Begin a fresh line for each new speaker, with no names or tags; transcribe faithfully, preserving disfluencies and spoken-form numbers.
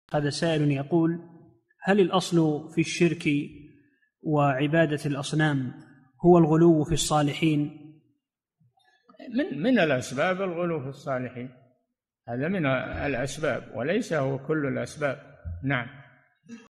هذا سائل يقول: هل الأصل في الشرك وعبادة الأصنام هو الغلو في الصالحين؟
من من الأسباب الغلو في الصالحين، هذا من الأسباب وليس هو كل الأسباب. نعم.